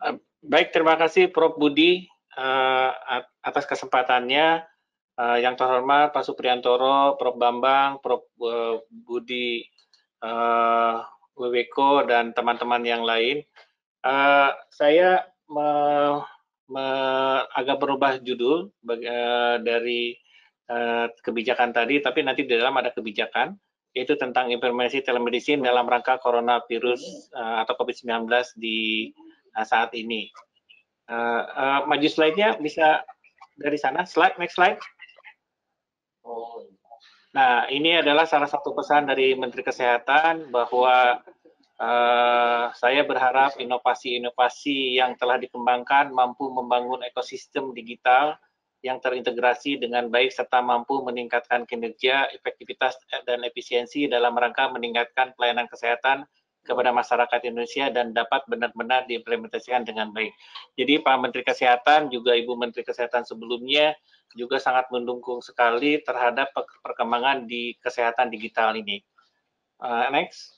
Baik, terima kasih Prof. Budi atas kesempatannya. Yang terhormat Pak Supriyantoro, Prof. Bambang, Prof. Budi Weweko, dan teman-teman yang lain. Saya agak berubah judul dari kebijakan tadi, tapi nanti di dalam ada kebijakan, yaitu tentang informasi telemedicine dalam rangka coronavirus atau COVID-19 di saat ini. Maju slide-nya bisa dari sana, next slide. Nah, ini adalah salah satu pesan dari Menteri Kesehatan bahwa saya berharap inovasi-inovasi yang telah dikembangkan mampu membangun ekosistem digital yang terintegrasi dengan baik serta mampu meningkatkan kinerja, efektivitas, dan efisiensi dalam rangka meningkatkan pelayanan kesehatan kepada masyarakat Indonesia dan dapat benar-benar diimplementasikan dengan baik. Jadi Pak Menteri Kesehatan juga Ibu Menteri Kesehatan sebelumnya juga sangat mendukung sekali terhadap perkembangan di kesehatan digital ini. Next.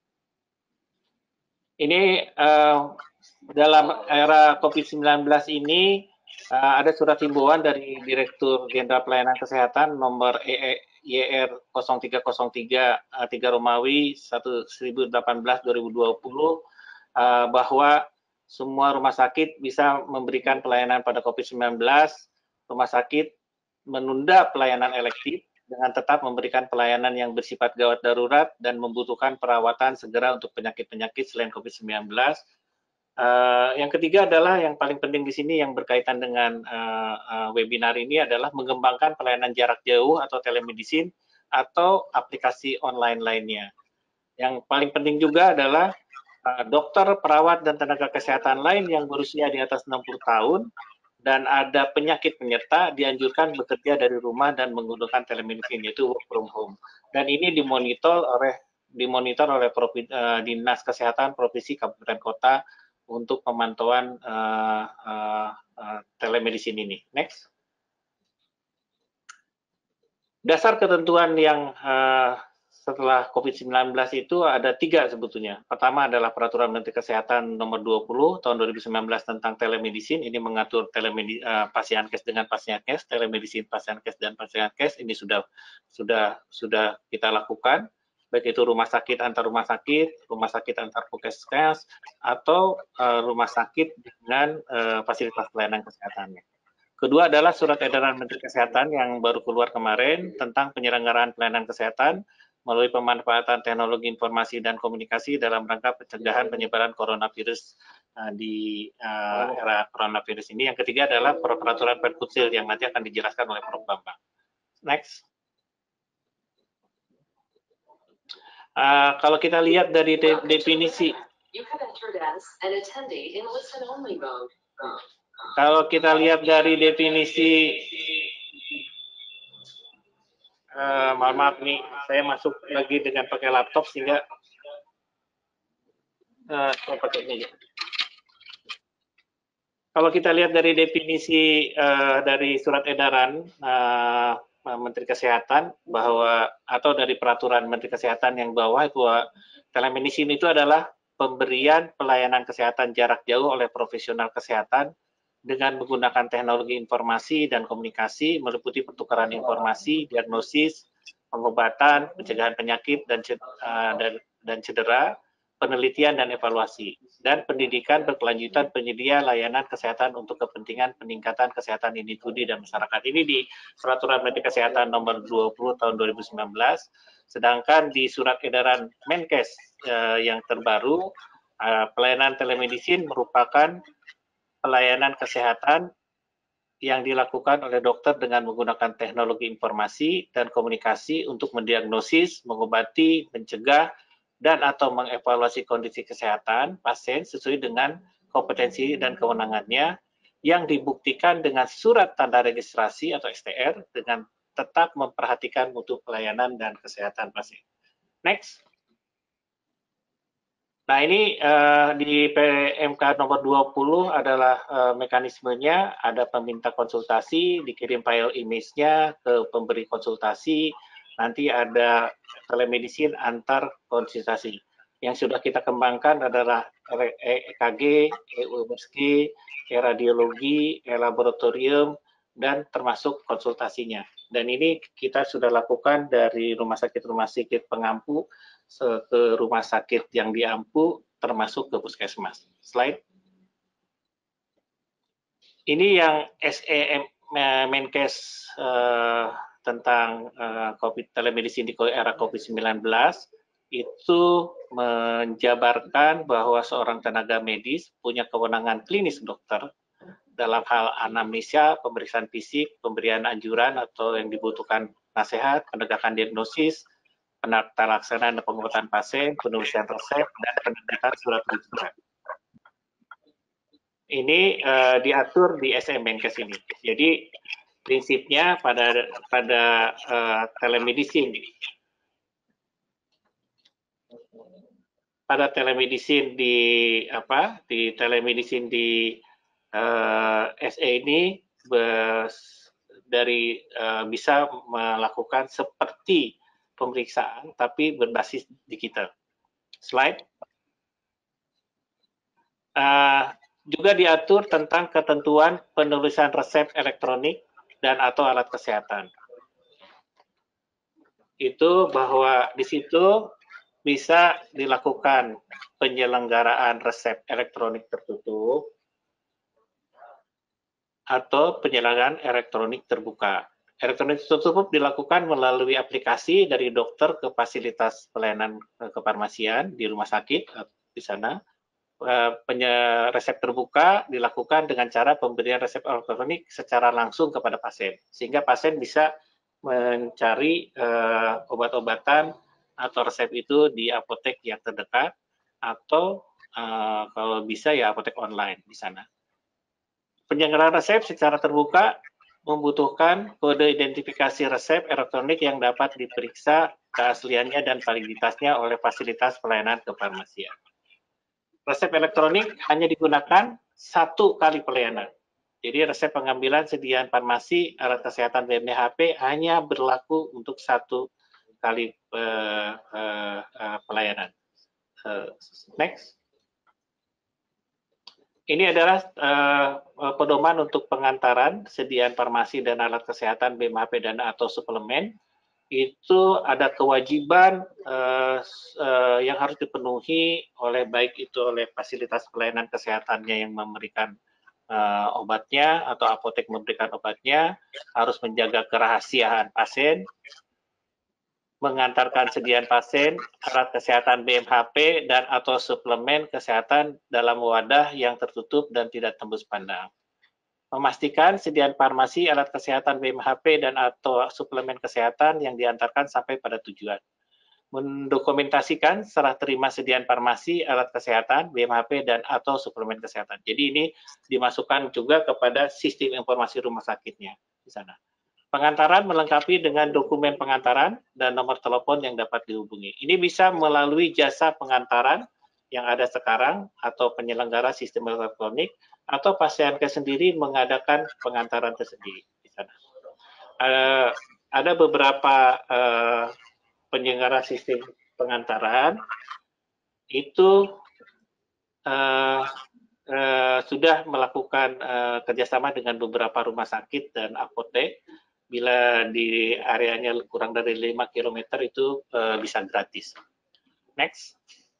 Ini dalam era COVID-19 ini ada surat himbauan dari Direktur Jenderal Pelayanan Kesehatan nomor YR 0303 3 Romawi 1018/2020 bahwa semua rumah sakit bisa memberikan pelayanan pada COVID-19. Rumah sakit menunda pelayanan elektif dengan tetap memberikan pelayanan yang bersifat gawat darurat dan membutuhkan perawatan segera untuk penyakit-penyakit selain COVID-19. Yang ketiga adalah yang paling penting di sini yang berkaitan dengan webinar ini adalah mengembangkan pelayanan jarak jauh atau telemedicine atau aplikasi online lainnya. Yang paling penting juga adalah dokter, perawat, dan tenaga kesehatan lain yang berusia di atas 60 tahun dan ada penyakit penyerta dianjurkan bekerja dari rumah dan menggunakan telemedicine, yaitu work from home. Dan ini dimonitor oleh Dinas Kesehatan Provinsi Kabupaten Kota untuk pemantauan telemedicine ini. Next. Dasar ketentuan yang setelah COVID-19 itu ada 3 sebetulnya. Pertama adalah Peraturan Menteri Kesehatan nomor 20 tahun 2019 tentang telemedicine. Ini mengatur pasienkes dengan pasienkes, telemedicine pasienkes dan pasienkes. Ini sudah kita lakukan, baik itu rumah sakit antar puskesmas, atau rumah sakit dengan fasilitas pelayanan kesehatannya. Kedua adalah Surat Edaran Menteri Kesehatan yang baru keluar kemarin tentang penyelenggaraan pelayanan kesehatan melalui pemanfaatan teknologi informasi dan komunikasi dalam rangka pencegahan penyebaran coronavirus di era coronavirus ini. Yang ketiga adalah Peraturan Perkutsil yang nanti akan dijelaskan oleh Prof. Bambang. Next. Kalau kita lihat dari definisi, mohon maaf nih, saya masuk lagi dengan pakai laptop sehingga kalau kita lihat dari definisi dari surat edaran Menteri Kesehatan bahwa atau dari peraturan Menteri Kesehatan yang bawah itu telemedicine itu adalah pemberian pelayanan kesehatan jarak jauh oleh profesional kesehatan dengan menggunakan teknologi informasi dan komunikasi meliputi pertukaran informasi, diagnosis, pengobatan, pencegahan penyakit dan cedera, penelitian dan evaluasi, dan pendidikan berkelanjutan penyedia layanan kesehatan untuk kepentingan peningkatan kesehatan individu dan masyarakat. Ini di Peraturan Menteri Kesehatan nomor 20 tahun 2019, sedangkan di surat edaran Menkes yang terbaru, pelayanan telemedicine merupakan pelayanan kesehatan yang dilakukan oleh dokter dengan menggunakan teknologi informasi dan komunikasi untuk mendiagnosis, mengobati, mencegah, dan atau mengevaluasi kondisi kesehatan pasien sesuai dengan kompetensi dan kewenangannya yang dibuktikan dengan surat tanda registrasi atau STR dengan tetap memperhatikan mutu pelayanan dan kesehatan pasien. Next. Nah, ini di PMK nomor 20 adalah mekanismenya, ada peminta konsultasi, dikirim file image-nya ke pemberi konsultasi, nanti ada telemedicine antar konsultasi. Yang sudah kita kembangkan adalah EKG, EUMSG, e-radiologi, e-laboratorium, dan termasuk konsultasinya. Dan ini kita sudah lakukan dari rumah sakit pengampu ke rumah sakit yang diampu, termasuk ke puskesmas. Slide. Ini yang SE Menkes tentang telemedicine di era COVID-19 itu menjabarkan bahwa seorang tenaga medis punya kewenangan klinis dokter dalam hal anamnesia, pemeriksaan fisik, pemberian anjuran atau yang dibutuhkan nasihat, penegakan diagnosis, penata laksanaan dan pengobatan pasien, penulisan resep, dan penerbitan surat rujukan. Ini diatur di SM Menkes ini. Jadi prinsipnya pada telemedicine di SE ini bisa melakukan seperti pemeriksaan tapi berbasis digital. Slide. Juga diatur tentang ketentuan penulisan resep elektronik dan atau alat kesehatan. Itu bahwa di situ bisa dilakukan penyelenggaraan resep elektronik tertutup atau penyelenggaraan elektronik terbuka. Elektronik tertutup dilakukan melalui aplikasi dari dokter ke fasilitas pelayanan kefarmasian di rumah sakit di sana. Resep terbuka dilakukan dengan cara pemberian resep elektronik secara langsung kepada pasien, sehingga pasien bisa mencari obat-obatan atau resep itu di apotek yang terdekat atau kalau bisa ya apotek online di sana. Penyelenggaraan resep secara terbuka membutuhkan kode identifikasi resep elektronik yang dapat diperiksa keasliannya dan validitasnya oleh fasilitas pelayanan kefarmasian. Resep elektronik hanya digunakan 1 kali pelayanan. Jadi resep pengambilan sediaan farmasi alat kesehatan BMHP hanya berlaku untuk 1 kali pelayanan. Next. Ini adalah pedoman untuk pengantaran sediaan farmasi dan alat kesehatan BMHP dan atau suplemen. Itu ada kewajiban yang harus dipenuhi oleh baik itu oleh fasilitas pelayanan kesehatannya yang memberikan obatnya atau apotek memberikan obatnya, harus menjaga kerahasiaan pasien, mengantarkan sediaan pasien, alat kesehatan BMHP dan atau suplemen kesehatan dalam wadah yang tertutup dan tidak tembus pandang. Memastikan sediaan farmasi, alat kesehatan BMHP, dan atau suplemen kesehatan yang diantarkan sampai pada tujuan. Mendokumentasikan serah terima sediaan farmasi, alat kesehatan, BMHP, dan atau suplemen kesehatan. Jadi ini dimasukkan juga kepada sistem informasi rumah sakitnya di sana. Pengantaran melengkapi dengan dokumen pengantaran dan nomor telepon yang dapat dihubungi. Ini bisa melalui jasa pengantaran yang ada sekarang atau penyelenggara sistem elektronik atau pasienkes sendiri mengadakan pengantaran tersendiri di sana. Ada beberapa penyelenggara sistem pengantaran itu sudah melakukan kerjasama dengan beberapa rumah sakit dan apotek. Bila di areanya kurang dari 5 km itu bisa gratis. Next.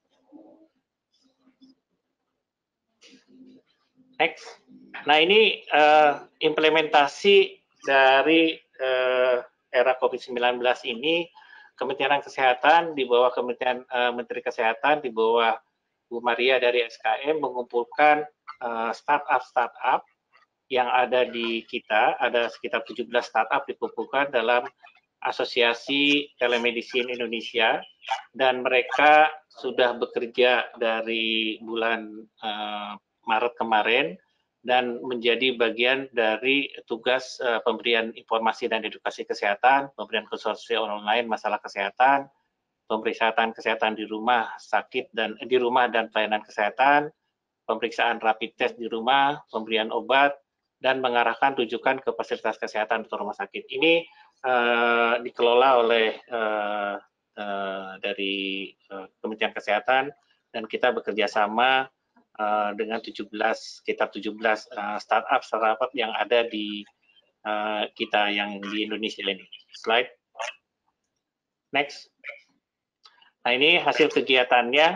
Next. Nah ini implementasi dari era COVID-19 ini, Kementerian Kesehatan di bawah Menteri Kesehatan di bawah Bu Maria dari SKM mengumpulkan startup yang ada di kita, ada sekitar 17 startup dikumpulkan dalam Asosiasi Telemedicine Indonesia, dan mereka sudah bekerja dari bulan Maret kemarin dan menjadi bagian dari tugas pemberian informasi dan edukasi kesehatan, pemberian konsultasi online masalah kesehatan, pemeriksaan kesehatan di rumah sakit dan di rumah dan pelayanan kesehatan, pemeriksaan rapid test di rumah, pemberian obat, dan mengarahkan rujukan ke fasilitas kesehatan atau rumah sakit. Ini dikelola oleh dari Kementerian Kesehatan, dan kita bekerja sama dengan sekitar 17 startup yang ada di kita yang di Indonesia ini. Slide. Next. Nah, ini hasil kegiatannya.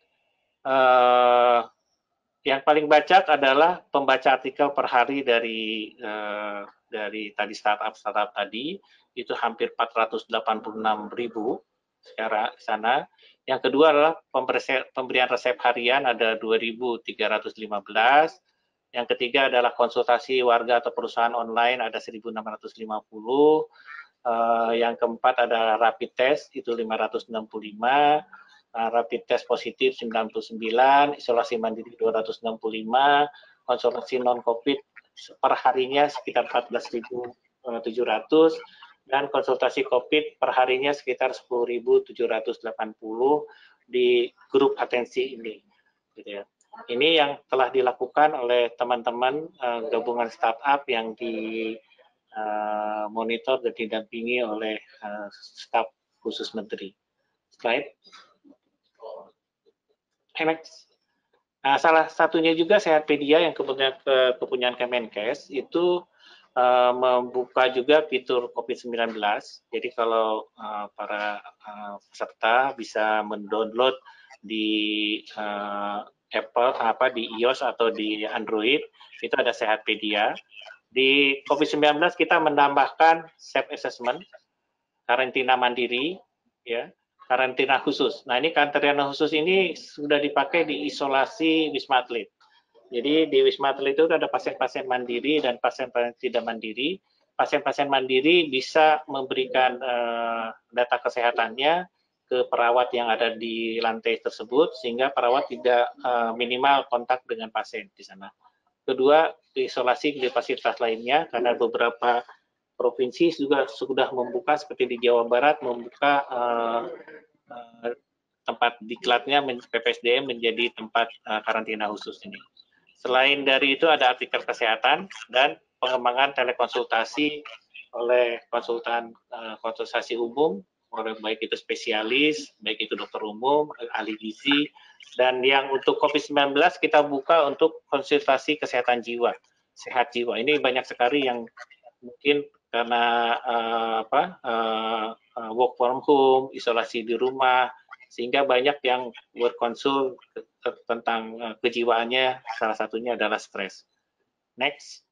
Yang paling banyak adalah pembaca artikel per hari dari tadi startup tadi, itu hampir 486.000 secara sana. Yang kedua adalah pemberian resep harian ada 2.315. Yang ketiga adalah konsultasi warga atau perusahaan online ada 1.650. Yang keempat ada rapid test itu 565. Rapid test positif 99, isolasi mandiri 265, konsultasi non-COVID per harinya sekitar 14.700, dan konsultasi COVID per harinya sekitar 10.780 di grup atensi ini. Gitu ya. Ini yang telah dilakukan oleh teman-teman gabungan startup yang dimonitor dan didampingi oleh staf khusus menteri. Slide. Nah, salah satunya juga Sehatpedia yang kepunyaan Kemenkes itu membuka juga fitur COVID-19. Jadi kalau para peserta bisa mendownload di Apple, di iOS atau di Android, itu ada Sehatpedia. Di COVID-19 kita menambahkan self-assessment, karantina mandiri, ya. Karantina khusus. Nah, ini karantina khusus ini sudah dipakai di isolasi Wisma Atlet. Jadi di Wisma Atlet itu ada pasien-pasien mandiri dan pasien-pasien tidak mandiri. Pasien-pasien mandiri bisa memberikan data kesehatannya ke perawat yang ada di lantai tersebut, sehingga perawat tidak minimal kontak dengan pasien di sana. Kedua, isolasi di fasilitas lainnya, karena beberapa provinsi juga sudah membuka, seperti di Jawa Barat, membuka tempat diklatnya PPSDM menjadi tempat karantina khusus ini. Selain dari itu ada artikel kesehatan dan pengembangan telekonsultasi oleh konsultan konsultasi umum, baik itu spesialis, baik itu dokter umum, ahli gizi, dan yang untuk COVID-19 kita buka untuk konsultasi kesehatan jiwa, sehat jiwa. Ini banyak sekali yang mungkin karena work from home, isolasi di rumah, sehingga banyak yang berkonsul tentang kejiwaannya, salah satunya adalah stres. Next.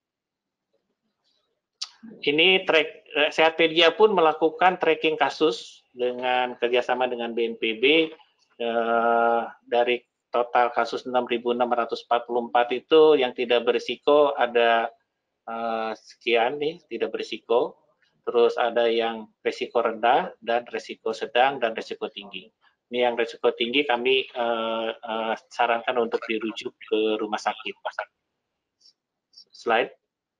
Ini Sehatpedia pun melakukan tracking kasus dengan kerjasama dengan BNPB. Dari total kasus 6.644 itu yang tidak berisiko ada sekian nih, tidak berisiko. Terus ada yang risiko rendah dan risiko sedang dan risiko tinggi. Ini yang risiko tinggi kami sarankan untuk dirujuk ke rumah sakit. Slide.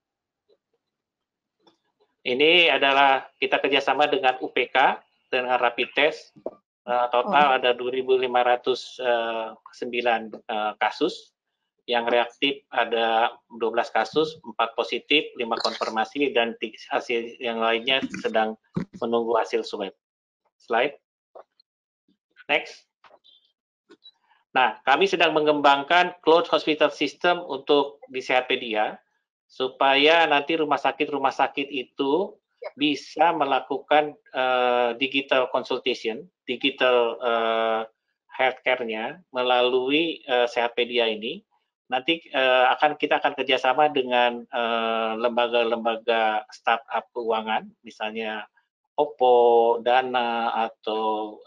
Ini adalah kita kerjasama dengan UPK dengan rapid test. Total ada 2.509 kasus. Yang reaktif ada 12 kasus, 4 positif, 5 konfirmasi, dan hasil yang lainnya sedang menunggu hasil swab. Slide. Next. Nah, kami sedang mengembangkan cloud hospital system untuk di Sehatpedia, supaya nanti rumah sakit itu bisa melakukan digital consultation, digital healthcare-nya melalui Sehatpedia ini. Nanti kita akan kerjasama dengan lembaga-lembaga startup keuangan, misalnya Oppo, Dana, atau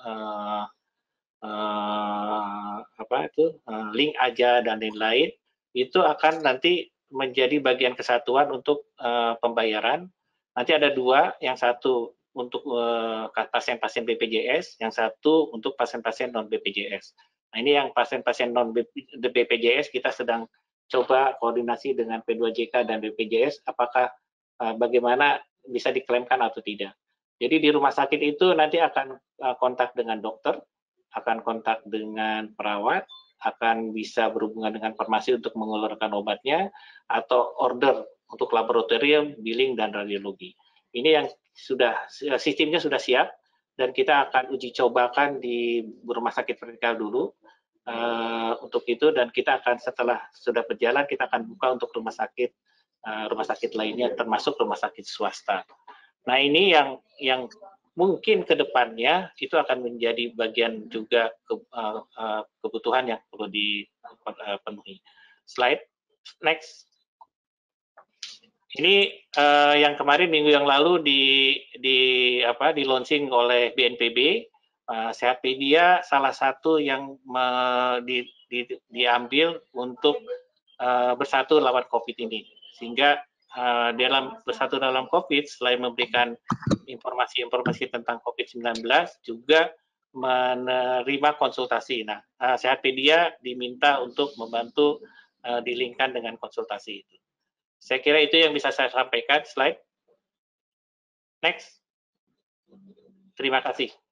Link Aja dan lain-lain. Itu akan nanti menjadi bagian kesatuan untuk pembayaran. Nanti ada dua, yang satu untuk pasien-pasien BPJS, yang satu untuk pasien-pasien non-BPJS. Nah, ini yang pasien-pasien non-BPJS kita sedang coba koordinasi dengan P2JK dan BPJS, apakah bagaimana bisa diklaimkan atau tidak. Jadi di rumah sakit itu nanti akan kontak dengan dokter, akan kontak dengan perawat, akan bisa berhubungan dengan farmasi untuk mengeluarkan obatnya, atau order untuk laboratorium, billing, dan radiologi. Ini yang sistemnya sudah siap, dan kita akan uji cobakan di rumah sakit vertikal dulu untuk itu, dan kita akan setelah sudah berjalan kita akan buka untuk rumah sakit lainnya termasuk rumah sakit swasta. Nah ini yang mungkin ke depannya itu akan menjadi bagian juga kebutuhan yang perlu dipenuhi. Slide next. Ini yang kemarin minggu yang lalu di launching oleh BNPB. Sehatpedia salah satu yang diambil untuk bersatu lawan COVID ini, sehingga dalam bersatu dalam COVID selain memberikan informasi-informasi tentang COVID-19 juga menerima konsultasi. Nah, Sehatpedia diminta untuk membantu dilingkan dengan konsultasi itu. Saya kira itu yang bisa saya sampaikan. Slide next. Terima kasih.